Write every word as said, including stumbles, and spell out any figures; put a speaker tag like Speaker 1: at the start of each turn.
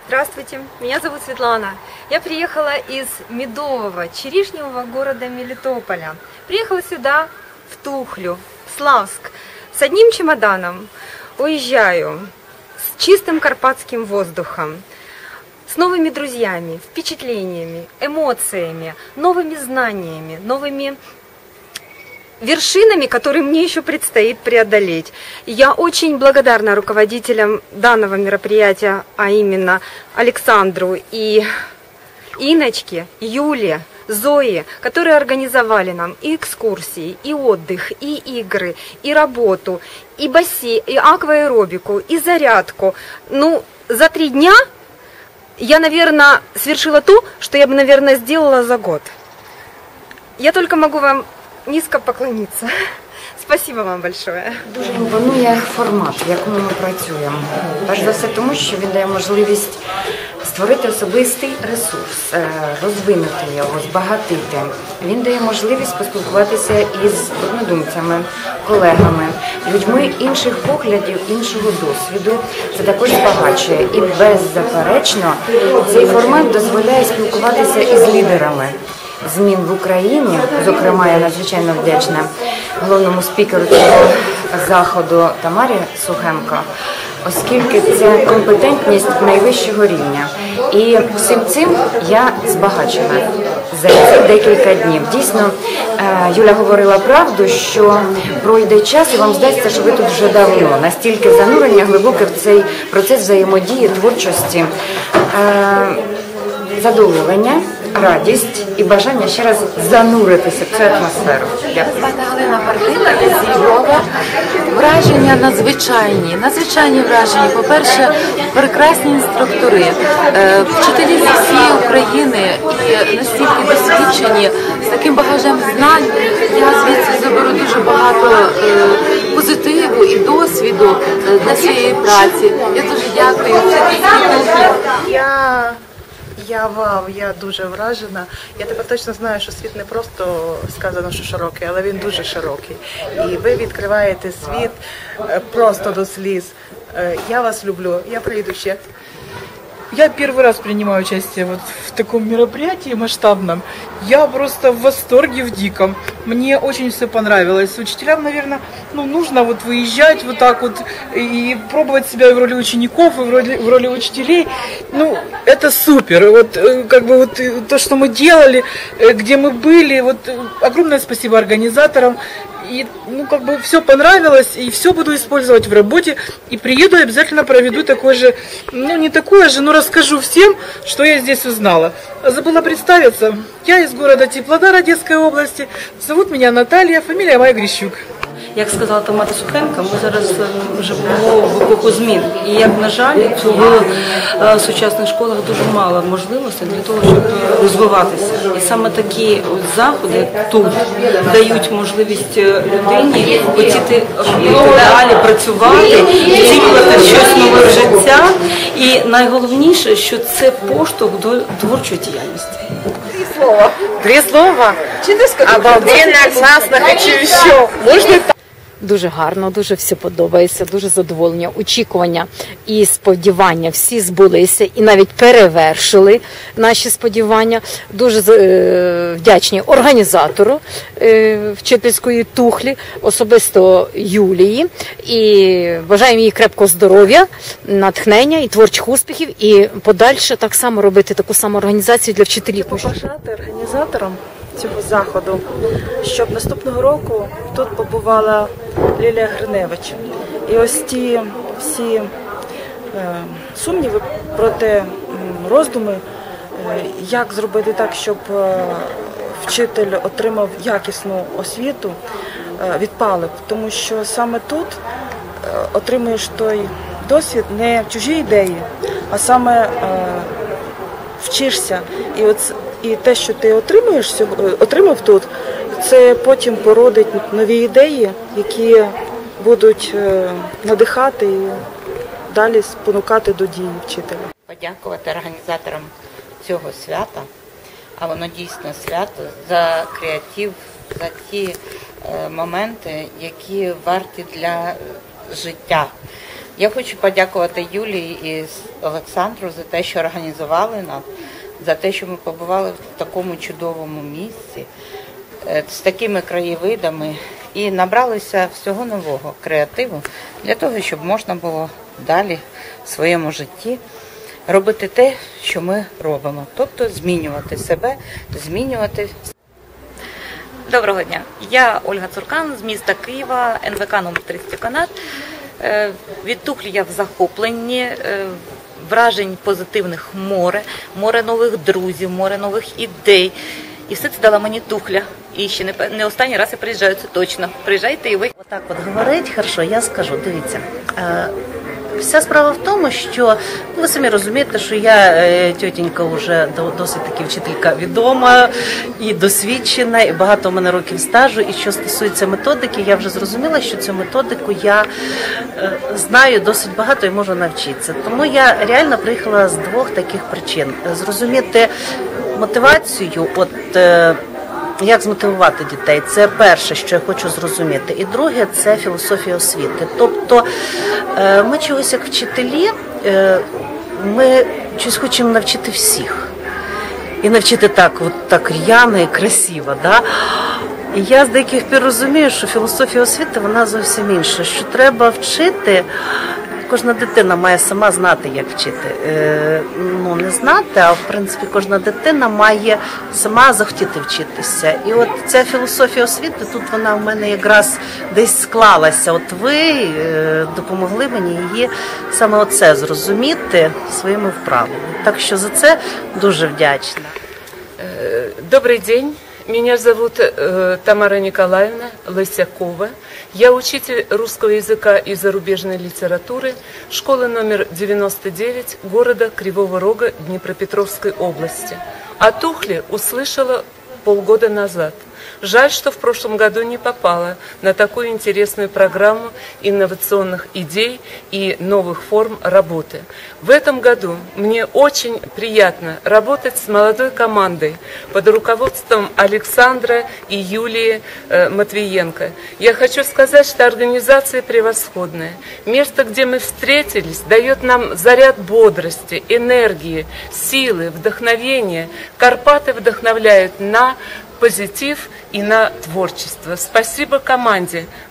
Speaker 1: Здравствуйте, меня зовут Светлана. Я приехала из медового, черешневого города Мелитополя. Приехала сюда, в Тухлю, в Славск, с одним чемоданом. Уезжаю с чистым карпатским воздухом, с новыми друзьями, впечатлениями, эмоциями, новыми знаниями, новыми вершинами, которые мне еще предстоит преодолеть. Я очень благодарна руководителям данного мероприятия, а именно Александру и Иночке, Юле, Зое, которые организовали нам и экскурсии, и отдых, и игры, и работу, и бассейн, и акваэробику, и зарядку. Ну, за три дня я, наверное, совершила то, что я бы, наверное, сделала за год. Я только могу вам низько поклонитися. Спасибо вам большое.
Speaker 2: Дуже імпонує формат, в якому ми працюємо. Перш за все тому, що він дає можливість створити особистий ресурс, розвинути його, збагатити. Він дає можливість поспілкуватися із однодумцями, колегами, людьми інших поглядів, іншого досвіду. Це також збагачує. І беззаперечно цей формат дозволяє спілкуватися із лідерами змін в Україні. Зокрема, я надзвичайно вдячна головному спікеру цього заходу Тамарі Сухенко, оскільки це компетентність найвищого рівня. І всім цим я збагачена за ці декілька днів. Дійсно, Юля говорила правду, що пройде час і вам здасться, що ви тут вже давно. Настільки занурення глибоке в цей процес взаємодії, творчості, задоволення, радість і бажання ще раз зануритися в цю атмосферу. Дякую.
Speaker 3: Звати Галина Партина із Львова. Враження надзвичайні. Надзвичайні враження. По-перше, прекрасні інструктори, вчителі зі всієї України і настільки досвідчені, з таким багажем знань. Я звідси заберу дуже багато позитиву і досвіду для своєї праці. Я дуже дякую.
Speaker 4: Я... Я вау, я дуже вражена. Я тепер точно знаю, що світ не просто сказано, що широкий, але він дуже широкий. І ви відкриваєте світ просто до сліз. Я вас люблю, я приїду ще.
Speaker 5: Я первый раз принимаю участие вот в таком мероприятии масштабном. Я просто в восторге, в диком. Мне очень все понравилось. Учителям, наверное, ну, нужно вот выезжать вот так вот и пробовать себя и в роли учеников, и в роли, в роли учителей. Ну, это супер. Вот как бы вот то, что мы делали, где мы были. Вот огромное спасибо организаторам. И, ну, как бы все понравилось, и все буду использовать в работе. И приеду и обязательно проведу такое же, ну, не такое же, но расскажу всем, что я здесь узнала. Забыла представиться. Я из города Теплодар Одесской области. Зовут меня Наталья, фамилия моя Грищук.
Speaker 6: Як сказала Тамара Сухенко, ми зараз живемо в епоху змін. І, як на жаль, в сучасних школах дуже мало можливостей для того, щоб розвиватися. І саме такі заходи, як тут, дають можливість людині хотіти далі працювати, втілювати щось нове в життя. І найголовніше, що це поштовх до творчої діяльності.
Speaker 4: Три слова.
Speaker 2: Три слова?
Speaker 4: Обалденно, классно, хочу еще. Можно?
Speaker 7: Дуже гарно, дуже все подобається, дуже задоволення, очікування і сподівання всі збулися і навіть перевершили наші сподівання. Дуже е, вдячні організатору е, вчительської Тухлі, особисто Юлії, і бажаємо їй крепкого здоров'я, натхнення і творчих успіхів, і подальше так само робити таку саму організацію для вчителів.
Speaker 4: Побажати організаторам цього заходу, щоб наступного року тут побувала Лілія Гриневич. І ось ті всі е, сумніви, проте роздуми, е, як зробити так, щоб е, вчитель отримав якісну освіту, е, відпали. Тому що саме тут е, отримуєш той досвід не в чужій ідеї, а саме е, вчишся. І от І те, що ти отримуєш, отримав тут, це потім породить нові ідеї, які будуть надихати і далі спонукати до дії вчителя.
Speaker 8: Подякувати організаторам цього свята, а воно дійсно свято, за креатив, за ті моменти, які варті для життя. Я хочу подякувати Юлії і Олександру за те, що організували нас, за те, що ми побували в такому чудовому місці, з такими краєвидами і набралися всього нового креативу для того, щоб можна було далі в своєму житті робити те, що ми робимо, тобто змінювати себе, змінювати.
Speaker 9: Доброго дня, я Ольга Цуркан з міста Києва, ен ве ка номер тридцять Канат. Від Тухлі я в захопленні, вражень позитивних море, море нових друзів, море нових ідей. І все це дала мені Тухля. І ще не, не останній раз я приїжджаю, це точно. Приїжджайте і ви.
Speaker 10: Отак от говорить, хорошо, я скажу, дивіться. Е, вся справа в тому, що, ну, ви самі розумієте, що я е, тьотенька вже досить таки вчителька відома і досвідчена, і багато у мене років стажу. І що стосується методики, я вже зрозуміла, що цю методику я е, знаю досить багато і можу навчитися. Тому я реально приїхала з двох таких причин. Зрозуміти мотивацію, от е, як змотивувати дітей, це перше, що я хочу зрозуміти. І друге, це філософія освіти. Тобто е, ми чогось як вчителі, е, ми щось хочемо навчити всіх. І навчити так, от так р'яно і красиво. Да? І я з деяких пір розумію, що філософія освіти, вона зовсім інша. Що треба вчити, кожна дитина має сама знати, як вчити. Е, ну, не знати, а в принципі кожна дитина має сама захотіти вчитися. І от ця філософія освіти, тут вона в мене якраз десь склалася. От ви е, допомогли мені її саме оце зрозуміти своїми вправами. Так що за це дуже вдячна.
Speaker 11: Добрый день. Меня зовут э, Тамара Николаевна Лысякова. Я учитель русского языка и зарубежной литературы школы номер девяносто девять города Кривого Рога Днепропетровской области. О Тухле услышала полгода назад. Жаль, что в прошлом году не попала на такую интересную программу инновационных идей и новых форм работы. В этом году мне очень приятно работать с молодой командой под руководством Александра и Юлии э, Матвиенко. Я хочу сказать, что организация превосходная. Место, где мы встретились, дает нам заряд бодрости, энергии, силы, вдохновения. Карпаты вдохновляют на позитив и на творчество. Спасибо команде